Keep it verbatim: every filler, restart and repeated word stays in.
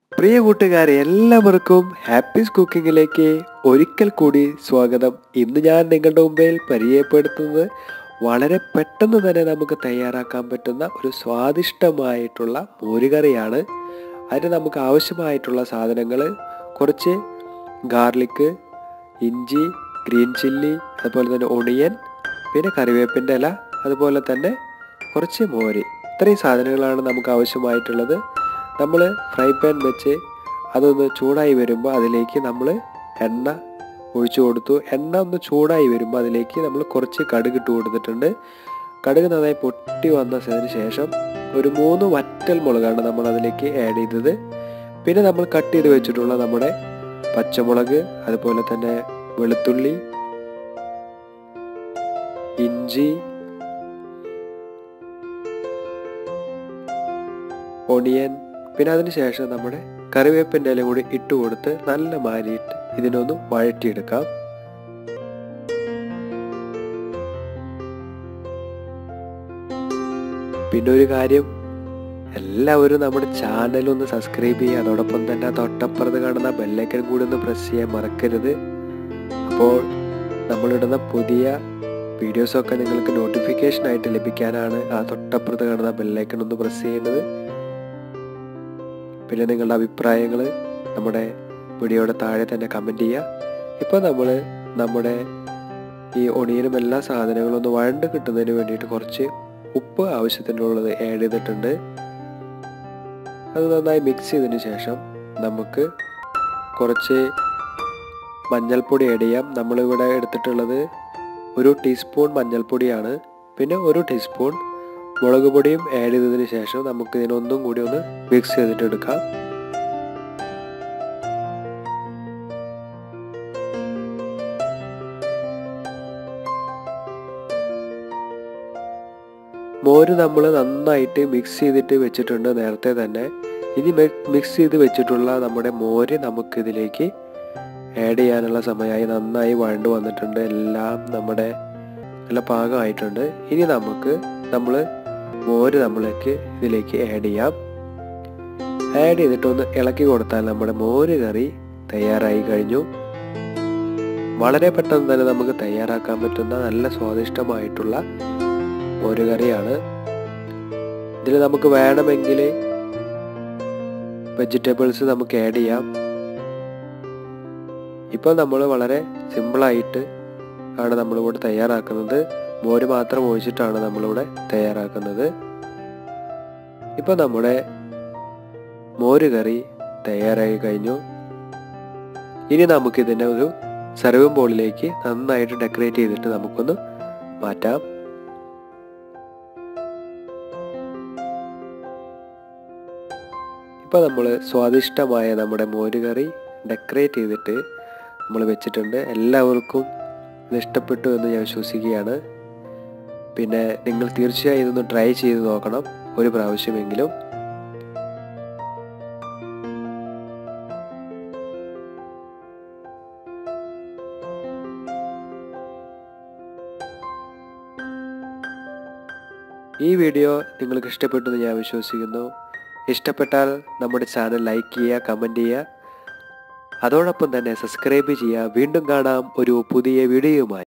പ്രിയ കൂട്ടുകാരെ, എല്ലാവർക്കും ഹാപ്പീസ് കുക്കിങ്ങിലേക്ക് ഒരിക്കൽ കൂടി സ്വാഗതം. ഇന്ന് ഞാൻ നിങ്ങളുടെ മുമ്പിൽ പരിചയപ്പെടുത്തുന്നത് വളരെ പെട്ടെന്ന് തന്നെ നമുക്ക് തയ്യാറാക്കാൻ പറ്റുന്ന ഒരു സ്വാദിഷ്ടമായിട്ടുള്ള മോരുകറിയാണ്. അതിന് നമുക്ക് ആവശ്യമായിട്ടുള്ള സാധനങ്ങൾ കുറച്ച് ഗാർലിക്ക്, ഇഞ്ചി, ഗ്രീൻ ചില്ലി, അതുപോലെ തന്നെ ഒണിയൻ, പിന്നെ കറിവേപ്പിൻ്റെ ഇല, അതുപോലെ തന്നെ കുറച്ച് മോര്. ഇത്രയും സാധനങ്ങളാണ് നമുക്ക് ആവശ്യമായിട്ടുള്ളത്. നമ്മൾ ഫ്രൈ പാൻ വെച്ച് അതൊന്ന് ചൂടായി വരുമ്പോൾ അതിലേക്ക് നമ്മൾ എണ്ണ ഒഴിച്ചു കൊടുത്തു. എണ്ണ ഒന്ന് ചൂടായി വരുമ്പോൾ അതിലേക്ക് നമ്മൾ കുറച്ച് കടുക് ഇട്ട് കൊടുത്തിട്ടുണ്ട്. കടുക് നന്നായി പൊട്ടി വന്നതിന് ശേഷം ഒരു മൂന്ന് വറ്റൽ മുളകാണ് നമ്മൾ അതിലേക്ക് ആഡ് ചെയ്തത്. പിന്നെ നമ്മൾ കട്ട് ചെയ്ത് വെച്ചിട്ടുള്ള നമ്മുടെ പച്ചമുളക്, അതുപോലെ തന്നെ വെളുത്തുള്ളി, ഇഞ്ചി, ഒണിയൻ, പിന്നെ അതിന് ശേഷം നമ്മുടെ കറിവേപ്പിൻ്റെ ഇല കൂടി ഇട്ട് കൊടുത്ത് നല്ല മാരിയിട്ട് ഇതിനൊന്ന് വഴറ്റിയെടുക്കാം. പിന്നെ ഒരു കാര്യം, എല്ലാവരും നമ്മുടെ ചാനലൊന്ന് സബ്സ്ക്രൈബ് ചെയ്യുക. അതോടൊപ്പം തന്നെ തൊട്ടപ്പുറത്ത് കാണുന്ന ബെല്ലൈക്കൺ കൂടി ഒന്ന് പ്രസ് ചെയ്യാൻ മറക്കരുത്. അപ്പോൾ നമ്മളിടുന്ന പുതിയ വീഡിയോസൊക്കെ നിങ്ങൾക്ക് നോട്ടിഫിക്കേഷനായിട്ട് ലഭിക്കാനാണ് ആ തൊട്ടപ്പുറത്ത് കാണുന്ന ബെല്ലൈക്കൺ ഒന്ന് പ്രസ് ചെയ്യേണ്ടത്. പിന്നെ നിങ്ങളുടെ അഭിപ്രായങ്ങൾ നമ്മുടെ വീഡിയോയുടെ താഴെ തന്നെ കമൻറ്റ് ചെയ്യുക. ഇപ്പോൾ നമ്മൾ നമ്മുടെ ഈ ഒണിയനും എല്ലാ സാധനങ്ങളും ഒന്ന് വഴണ്ട് കിട്ടുന്നതിന് വേണ്ടിയിട്ട് കുറച്ച് ഉപ്പ് ആവശ്യത്തിനുള്ളത് ആഡ് ചെയ്തിട്ടുണ്ട്. അത് നന്നായി മിക്സ് ചെയ്തതിന് ശേഷം നമുക്ക് കുറച്ച് മഞ്ഞൾപ്പൊടി ആഡ് ചെയ്യാം. നമ്മളിവിടെ എടുത്തിട്ടുള്ളത് ഒരു ടീസ്പൂൺ മഞ്ഞൾപ്പൊടിയാണ്. പിന്നെ ഒരു ടീസ്പൂൺ മുളക് പൊടിയും ആഡ് ചെയ്തതിന് ശേഷം നമുക്ക് ഇതിനൊന്നും കൂടി ഒന്ന് മിക്സ് ചെയ്തിട്ട് എടുക്കാം. മോര് നമ്മൾ നന്നായിട്ട് മിക്സ് ചെയ്തിട്ട് വെച്ചിട്ടുണ്ട് നേരത്തെ തന്നെ. ഇനി മിക്സ് ചെയ്ത് വെച്ചിട്ടുള്ള നമ്മുടെ മോര് നമുക്കിതിലേക്ക് ആഡ് ചെയ്യാനുള്ള സമയമായി. നന്നായി വഴണ്ട് വന്നിട്ടുണ്ട്. എല്ലാം നമ്മുടെ നല്ല പാകമായിട്ടുണ്ട്. ഇനി നമുക്ക് നമ്മൾ മോര് നമ്മൾക്ക് ഇതിലേക്ക് ആഡ് ചെയ്യാം. ആഡ് ചെയ്തിട്ടൊന്ന് ഇളക്കി കൊടുത്താൽ നമ്മുടെ മോര് കറി തയ്യാറായി കഴിഞ്ഞു. വളരെ പെട്ടെന്ന് തന്നെ നമുക്ക് തയ്യാറാക്കാൻ പറ്റുന്ന നല്ല സ്വാദിഷ്ടമായിട്ടുള്ള മോര് കറിയാണ്. ഇതിൽ നമുക്ക് വേണമെങ്കിൽ വെജിറ്റബിൾസ് നമുക്ക് ആഡ് ചെയ്യാം. ഇപ്പോൾ നമ്മൾ വളരെ സിമ്പിളായിട്ട് ആണ് നമ്മളിവിടെ തയ്യാറാക്കുന്നത്. മോര് മാത്രം ഒഴിച്ചിട്ടാണ് നമ്മളിവിടെ തയ്യാറാക്കുന്നത്. ഇപ്പോൾ നമ്മുടെ മോര് കറി തയ്യാറായി കഴിഞ്ഞു. ഇനി നമുക്കിതിനെ ഒരു സർവിംഗ് ബോളിലേക്ക് നന്നായിട്ട് ഡെക്കറേറ്റ് ചെയ്തിട്ട് നമുക്കൊന്ന് മാറ്റാം. ഇപ്പോൾ നമ്മൾ സ്വാദിഷ്ടമായ നമ്മുടെ മോര് കറി ഡെക്കറേറ്റ് ചെയ്തിട്ട് നമ്മൾ വെച്ചിട്ടുണ്ട്. എല്ലാവർക്കും ഇത് ഇഷ്ടപ്പെട്ടു എന്ന് ഞാൻ വിശ്വസിക്കുകയാണ്. പിന്നെ നിങ്ങൾ തീർച്ചയായും ഇതൊന്ന് ട്രൈ ചെയ്ത് നോക്കണം ഒരു പ്രാവശ്യമെങ്കിലും. ഈ വീഡിയോ നിങ്ങൾക്ക് ഇഷ്ടപ്പെട്ടു എന്ന് ഞാൻ വിശ്വസിക്കുന്നു. ഇഷ്ടപ്പെട്ടാൽ നമ്മുടെ ചാനൽ ലൈക്ക് ചെയ്യുക, കമൻറ്റ് ചെയ്യുക, അതോടൊപ്പം തന്നെ സബ്സ്ക്രൈബ് ചെയ്യുക. വീണ്ടും കാണാം ഒരു പുതിയ വീഡിയോയുമായി.